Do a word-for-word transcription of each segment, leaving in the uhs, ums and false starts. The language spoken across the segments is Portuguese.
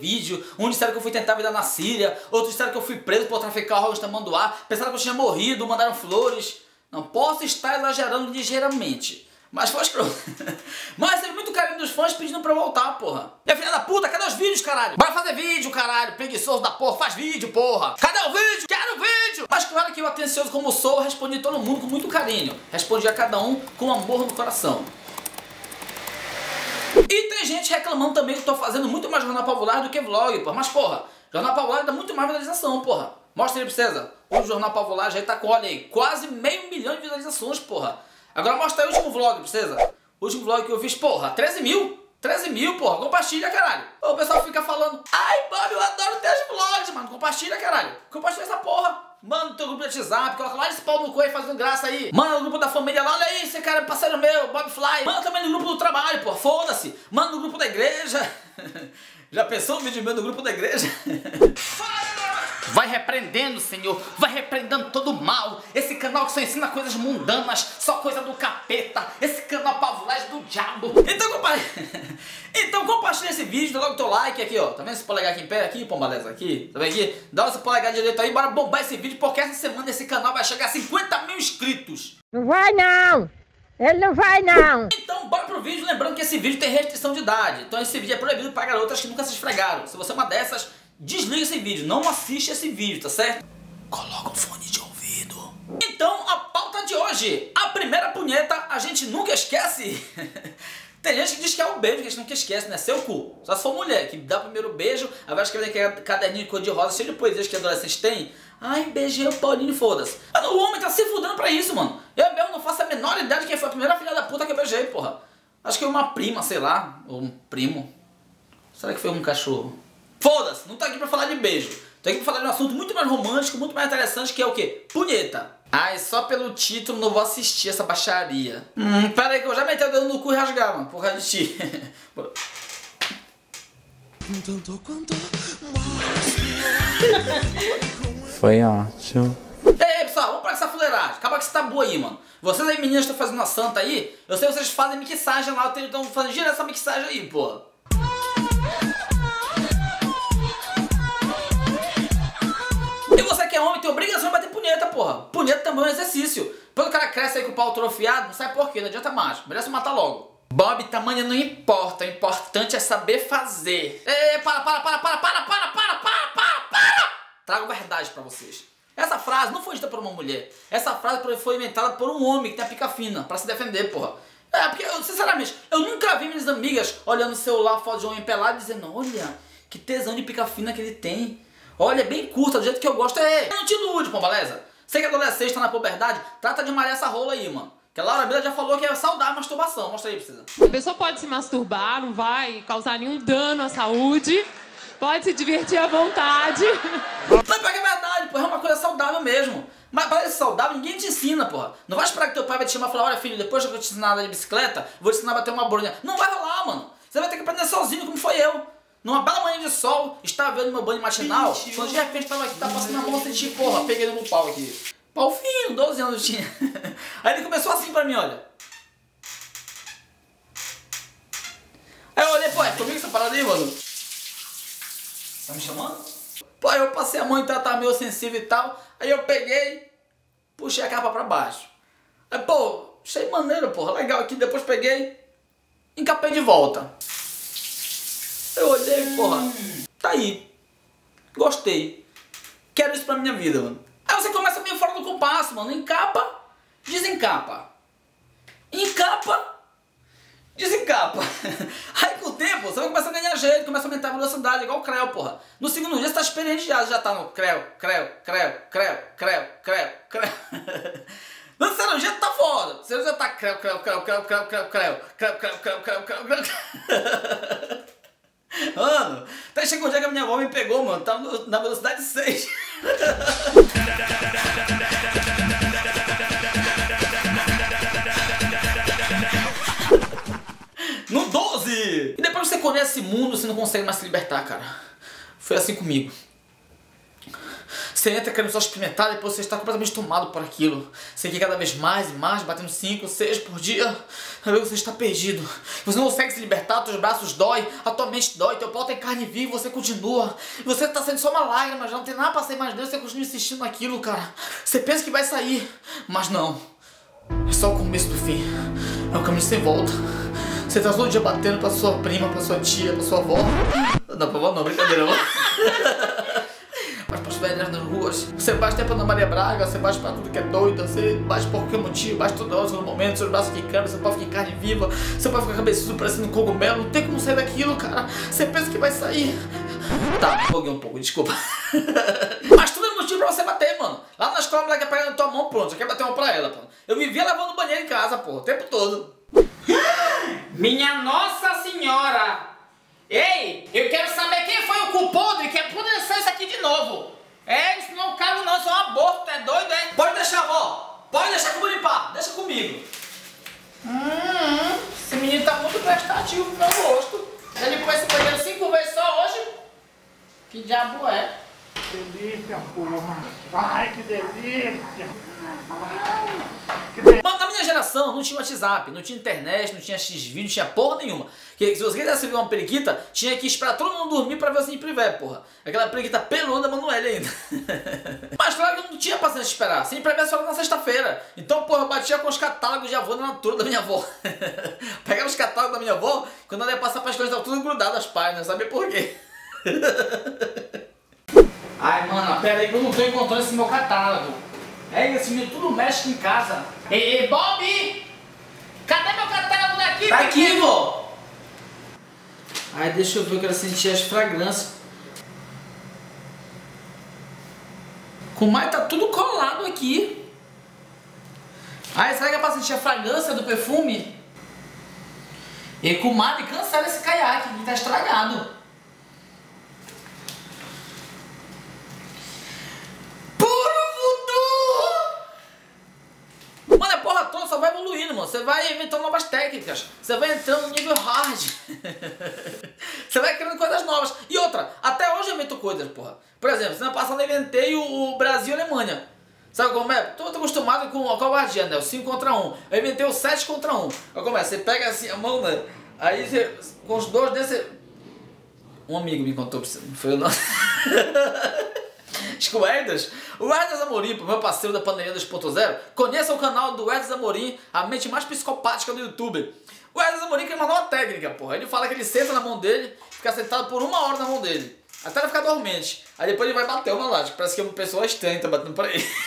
vídeo. Um disseram que eu fui tentar a vida na Síria. Outros disseram que eu fui preso por traficar órgãos de tamanduá. Pensaram que eu tinha morrido, mandaram flores. Não posso estar exagerando ligeiramente. Mas foi escroto. Mas teve muito carinho dos fãs pedindo pra eu voltar, porra. E a filha da puta, cadê os vídeos, caralho? Bora fazer vídeo, caralho. Preguiçoso da porra, faz vídeo, porra. Cadê o vídeo? Quero vídeo! Mas claro que eu, atencioso como sou, respondi todo mundo com muito carinho. Respondi a cada um com amor no coração. E tem gente reclamando também que eu tô fazendo muito mais Jornal Popular do que vlog, porra. Mas, porra, Jornal Popular dá muito mais visualização, porra. Mostra aí pra vocês, ó. O Jornal Popular já tá com, olha aí, quase meio milhão de visualizações, porra. Agora mostra aí o último vlog pra vocês, ó. O último vlog que eu fiz, porra, treze mil. treze mil, porra. Compartilha, caralho. O pessoal fica falando, ai, Bob, eu adoro teus vlogs, mano. Compartilha, caralho. Compartilha essa porra. Manda no teu grupo de WhatsApp, coloca lá esse pau no cu aí fazendo graça aí. Manda no grupo da família lá, olha aí, esse cara é parceiro meu, Bob Fly. Manda também no grupo do trabalho, pô, foda-se. Manda no grupo da igreja. Já pensou o vídeo meu no grupo da igreja? Vai repreendendo, Senhor, vai repreendendo todo o mal. Esse canal que só ensina coisas mundanas, só coisa do capeta. Esse canal pavulagem do diabo. Então, compartilha. Então compartilha esse vídeo, dá logo o teu like aqui, ó. Tá vendo esse polegar aqui em pé? Aqui, pombaleza, aqui. Tá vendo aqui? Dá esse polegar direito aí, bora bombar esse vídeo, porque essa semana esse canal vai chegar a cinquenta mil inscritos. Não vai não! Ele não vai não! Então bora pro vídeo, lembrando que esse vídeo tem restrição de idade. Então esse vídeo é proibido para garotas que nunca se esfregaram. Se você é uma dessas, desliga esse vídeo, não assiste esse vídeo, tá certo? Coloca um fone de ouvido. Então, a pauta de hoje. A primeira punheta a gente nunca esquece. Tem gente que diz que é o beijo que a gente nunca esquece, né? Seu cu. Só se for mulher, que dá o primeiro beijo, aí vai escrever aquele caderninho de cor de rosa, cheio de poesias que adolescentes têm. Ai, beijei o Paulinho, foda-se. O homem tá se fudendo pra isso, mano. Eu mesmo não faço a menor ideia de quem foi a primeira filha da puta que eu beijei, porra. Acho que foi uma prima, sei lá, ou um primo. Será que foi um cachorro? Foda-se, não tô aqui pra falar de beijo. Tô aqui pra falar de um assunto muito mais romântico, muito mais interessante, que é o quê? Punheta. Ai, só pelo título não vou assistir essa baixaria. Hum, pera aí que eu já meti o dedo no cu e rasgar, mano, por causa de ti. Foi ótimo. E aí, pessoal, vamos pra essa fuleiragem. Acaba com esse tabu aí, mano. Vocês aí, meninas, estão fazendo a santa aí. Eu sei que vocês fazem mixagem lá, estão fazendo gira essa mixagem aí, pô. E você que é homem tem obrigação de bater punheta, porra. Punheta também é um exercício. Quando o cara cresce aí com o pau atrofiado, não sabe por quê, não adianta mais. Merece matar logo. Bob, tamanho não importa, o importante é saber fazer. Ei, para, para, para, para, para, para, para, para, para, para! Trago verdade pra vocês. Essa frase não foi dita por uma mulher. Essa frase foi inventada por um homem que tem a pica fina, pra se defender, porra. É, porque, eu, sinceramente, eu nunca vi minhas amigas olhando no celular, foto de um homem pelado, dizendo, olha, que tesão de pica fina que ele tem. Olha, é bem curta, do jeito que eu gosto. É, não te ilude, pô, beleza? Sei que adolescente tá na puberdade, trata de malhar essa rola aí, mano. Que a Laura Miller já falou que é saudável a masturbação. Mostra aí, precisa. A pessoa pode se masturbar, não vai causar nenhum dano à saúde. Pode se divertir à vontade. Não, pior que é verdade, porra, é uma coisa saudável mesmo. Mas para ser saudável, ninguém te ensina, porra. Não vai esperar que teu pai vai te chamar e falar, olha filho, depois que eu te ensinar a andar de bicicleta, vou te ensinar a bater uma bolinha. Não vai rolar, mano. Você vai ter que aprender sozinho, como foi eu. Numa bela manhã de sol, estava vendo meu banho matinal, Ixi, quando de repente tava aqui, tava passando a mão, senti, porra, peguei no meu pau aqui. Pau fino, doze anos eu tinha. Aí ele começou assim pra mim, olha. Aí eu olhei, pô, é comigo essa parada aí, mano? Tá me chamando? Pô, eu passei a mão e tava meio sensível e tal. Aí eu peguei, puxei a capa pra baixo. Aí, pô, achei maneiro, porra, legal aqui. Depois peguei, encapei de volta. Eu olhei, porra, tá aí. Gostei. Quero isso pra minha vida, mano. Aí você começa meio fora do compasso, mano. Encapa, desencapa. Encapa, desencapa. Aí com o tempo você vai começar a ganhar jeito, começa a aumentar a velocidade, igual o Creu, porra. No segundo dia você tá experiente já, já tá no Creu, Creu, Creu, Creu, Creu, Creu, Creu. No terceiro dia tá foda. No terceiro dia tá Creu, Creu, Creu, Creu, Creu, Creu, Creu, Creu, Creu, Creu, Creu, Creu, Creu. Mano, até chegou um dia que a minha avó me pegou, mano, tava na velocidade seis. No doze! E depois que você conhece esse mundo, você não consegue mais se libertar, cara. Foi assim comigo. Você entra querendo só experimentar, depois você está completamente tomado por aquilo. Você quer cada vez mais e mais, batendo cinco, seis por dia. Aí você está perdido. Você não consegue se libertar, teus braços dói, a tua mente dói, teu pau tem carne viva, você continua. Você está sendo só uma lágrima, já não tem nada pra sair mais dentro, você continua insistindo naquilo, cara. Você pensa que vai sair, mas não. É só o começo do fim. É um caminho sem volta. Você tá todo dia batendo pra sua prima, pra sua tia, pra sua avó. Não, pra avó não, brincadeira, avó. Mas pras velhas nas ruas. Você bate até pra Ana Maria Braga, você bate pra tudo que é doido, você bate por qualquer motivo, bate toda hora, todo momento, seus braços quicando, você pode ficar em carne viva, você pode ficar cabeçudo parecendo um cogumelo, não tem como sair daquilo, cara. Você pensa que vai sair. Tá, me empolguei um pouco, desculpa. Mas tudo é motivo pra você bater, mano. Lá na escola a mulher quer pegar na tua mão, pronto, você quer bater uma pra ela, pô. Eu vivia lavando o banheiro em casa, pô, o tempo todo. Minha Nossa Senhora! Ei, eu quero saber quem foi o culpado e que apodreceu isso aqui de novo. É, isso não é um caso não, isso é um aborto, é doido, é? Pode deixar, vó. Pode deixar que eu vou limpar, deixa comigo. Hum, esse menino tá muito prestativo pro meu gosto. Já limpou esse banheiro cinco vezes só hoje? Que diabo é? Delícia, porra. Ai, que delícia. Mano, na minha geração não tinha WhatsApp, não tinha internet, não tinha X-Video, não tinha porra nenhuma. Que se você quisesse ver uma periquita, tinha que esperar todo mundo dormir pra ver o Simprivé, porra. Aquela periquita peluda Manoel ainda. Mas claro que eu não tinha paciência de esperar. Simprivé só era na sexta-feira. Então, porra, eu batia com os catálogos de avô na altura da minha avó. Pegava os catálogos da minha avó, quando ela ia passar para as coisas, estavam tudo grudado as páginas, sabe por quê? Ai, mano, pera aí que eu não tô encontrando esse meu catálogo. É, esse menino tudo mexe em casa. Ei, ei, Bob! Cadê meu catálogo daqui? Tá aqui, vô! Ai, deixa eu ver, eu quero sentir as fragrâncias. Kumai tá tudo colado aqui. Ai, será que é pra sentir a fragrância do perfume? E Kumai, cancela esse caiaque, que tá estragado. Só vai evoluindo, mano. Você vai inventando novas técnicas. Você vai entrando no nível hard. Você vai criando coisas novas. E outra, até hoje eu invento coisas, porra. Por exemplo, semana passada eu inventei o, o Brasil e Alemanha. Sabe como é? Tô, tô acostumado com a covardia, né? O cinco contra um. Eu inventei o sete contra um. Olha como é? Você pega assim a mão, né? Aí você, com os dois desse. Um amigo me contou pra você. Não foi eu não. Acho que o Eders, o Eders Amorim, meu parceiro da pandemia dois ponto zero, conheça o canal do Eders Amorim, a mente mais psicopática do YouTube. O Eders Amorim quer mandar uma técnica, porra. Ele fala que ele senta na mão dele, fica sentado por uma hora na mão dele, até ele ficar dormente. Aí depois ele vai bater uma laje, parece que é uma pessoa estranha que tá batendo pra ele.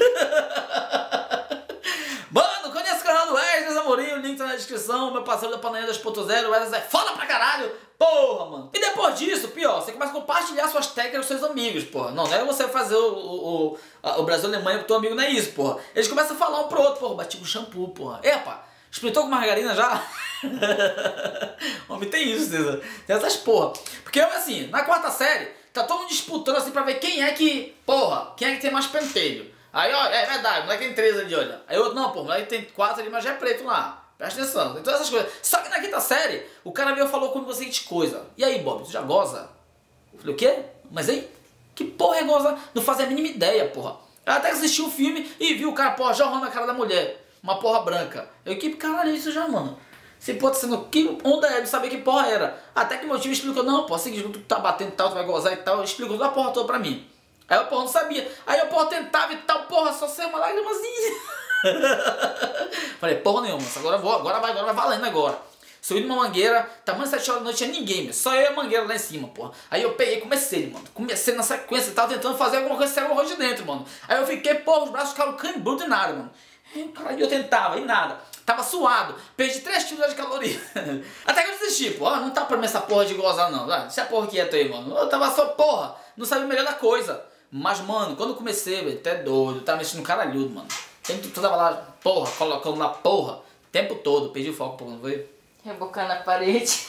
Mano, conheça o canal do Eders Amorim, o link tá na descrição, meu parceiro da pandemia dois ponto zero, o Eders é foda pra caralho. Porra, mano. E depois disso, pior, você começa a compartilhar suas técnicas com seus amigos, porra. Não, não é você fazer o, o, o, o Brasil e Alemanha pro teu amigo, não é isso, porra. Eles começam a falar um pro outro, porra, bati com shampoo, porra. Epa, espetou com margarina já? Homem, tem isso, César. Tem essas porra. Porque, assim, na quarta série, tá todo mundo disputando assim pra ver quem é que, porra, quem é que tem mais pentelho. Aí, ó, é verdade, o moleque tem três ali, olha. Aí outro, não, porra, o moleque tem quatro ali, mas já é preto lá. Presta atenção, tem todas essas coisas. Só que na quinta série, o cara veio e falou comigo a seguinte coisa. E aí, Bob, tu já goza? Eu falei, o quê? Mas aí, que porra é goza? Não fazia a mínima ideia, porra. Eu até assisti o filme e vi o cara, porra, jorrando a cara da mulher. Uma porra branca. Eu, que caralho é isso já, mano? Você pode ser sendo que onda é de saber que porra era. Até que meu tio explicou, não, porra, seguinte, tu tá batendo e tal, tu vai gozar e tal. Explicou toda a porra toda pra mim. Aí eu, porra, não sabia. Aí eu, porra, tentava e tal, porra, só saiu uma lágrimazinha. Falei, porra nenhuma, agora vou, agora vai, agora vai valendo agora. Subi numa mangueira, tamanho sete horas da noite, tinha ninguém, meu, só eu e a mangueira lá em cima, porra. Aí eu peguei, comecei, mano, comecei na sequência, tava tentando fazer alguma coisa, saiu arroz de dentro, mano. Aí eu fiquei, porra, os braços ficaram cambrudos e nada, mano. Aí, caralho, eu tentava, e nada. Tava suado, perdi três quilos de caloria. Até que eu desisti, pô, não tá pra mim essa porra de gozar não, deixa a porra quieta aí, mano. Eu tava só, porra, não sabia o melhor da coisa. Mas, mano, quando eu comecei, velho, até doido, tava mexendo no caralhudo, mano. Tu tava lá, porra, colocando lá, porra, o tempo todo, perdi o foco, porra, não foi? Rebocando a parede.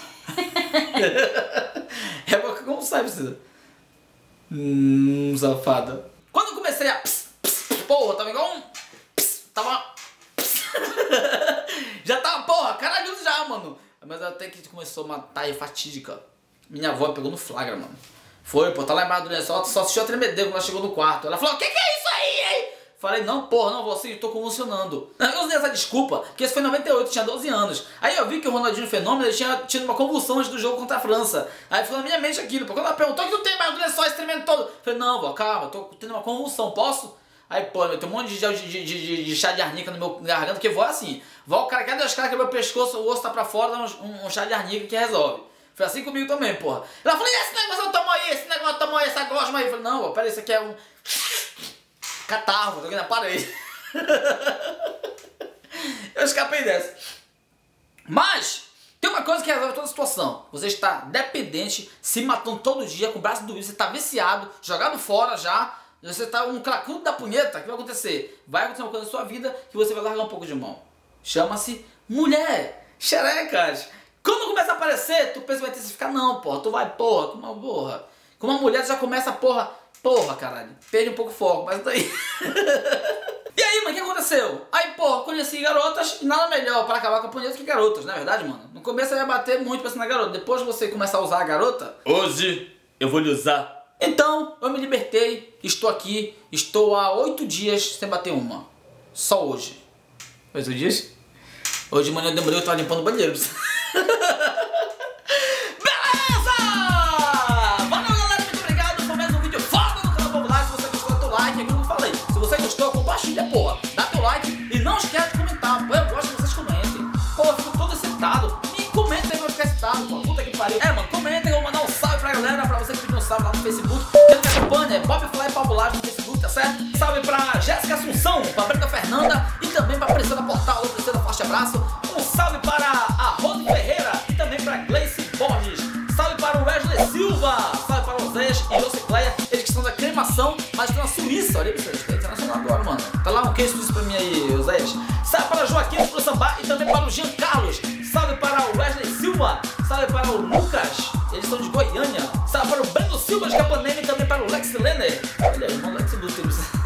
Reboca como sabe, Cida? Hum, safada. Quando eu comecei a pss, pss, porra, tava igual um pss, tava pss. Já tava, porra, caralhudo já, mano. Mas até que começou a matar e fatídica. Minha avó pegou no flagra, mano. Foi, pô, tá lá embaixo do lençol, só assistiu a tremedeira quando ela chegou no quarto. Ela falou, o que que é isso aí, hein? Falei, não, porra, não, vou assim, tô convulsionando. Eu usei essa desculpa, porque esse foi em noventa e oito, tinha doze anos. Aí eu vi que o Ronaldinho Fenômeno, ele tinha tido uma convulsão antes do jogo contra a França. Aí ficou na minha mente aquilo, porque quando ela perguntou, o que tu tem mais do lençol, esse tremendo todo? Eu falei, não, vó, calma, tô tendo uma convulsão, posso? Aí, pô, eu tenho um monte de, de, de, de, de chá de arnica no meu garganta, porque vó é assim. Vó, o cara quer das caras que meu pescoço, o osso tá pra fora, dá um, um, um chá de arnica que resolve. Foi assim comigo também, porra. Ela falou, e esse negócio eu tomo aí, esse negócio eu tomo aí, essa gosma aí. Eu falei, não, vó, peraí, isso aqui é um catarro, tô aqui na parede. Eu escapei dessa. Mas tem uma coisa que resolve toda a situação. Você está dependente, se matando todo dia, com o braço doído, você está viciado, jogado fora já. Você está um cracudo da punheta. O que vai acontecer? Vai acontecer uma coisa na sua vida que você vai largar um pouco de mão. Chama-se mulher. Xerecas. Quando começa a aparecer, tu pensa que vai ter que ficar, não, porra. Tu vai, porra, com uma porra. Com uma mulher, tu já começa, porra, porra, caralho. Perde um pouco o foco, mas daí. E aí, mano, o que aconteceu? Aí, porra, conheci garotas e nada melhor para acabar com a punheta que garotas, não é verdade, mano? No começo eu ia bater muito pensando na garota. Depois que você começar a usar a garota, hoje eu vou lhe usar. Então, eu me libertei, estou aqui, estou há oito dias sem bater uma. Só hoje. Oito dias? Hoje de manhã eu demorei, eu tava limpando o banheiro. Compartilha, porra, dá teu like e não esquece de comentar, pô, eu gosto que vocês comentem. Pô, eu fico todo excitado. E comenta aí pra eu ficar excitado, pô, puta que pariu. É, mano, comenta aí, eu vou mandar um salve pra galera, pra você que pediu um salve lá no Facebook. Quem não me acompanha é Bobfly Pavulagem no Facebook, tá certo? Salve pra Jéssica Assunção, pra Brenda Fernanda e também pra Priscila Portal. Priscila, forte abraço. Um salve para a Rose Ferreira e também pra Gleice Borges. Salve para o Wesley Silva. Salve para o Zéias e Josicleia, eles que são da cremação, mas estão na Suíça. Olha pra vocês, tá internacional agora, mano. Tá lá um queijo suíço pra mim aí, Zéias. Salve para o Joaquim pro Sambá e também para o Jean Carlos. Salve para o Wesley Silva. Salve para o Lucas, eles são de Goiânia. Salve para o Breno Silva de Capanema e também para o Lex Lenner. Olha, o irmão Lex Luthor.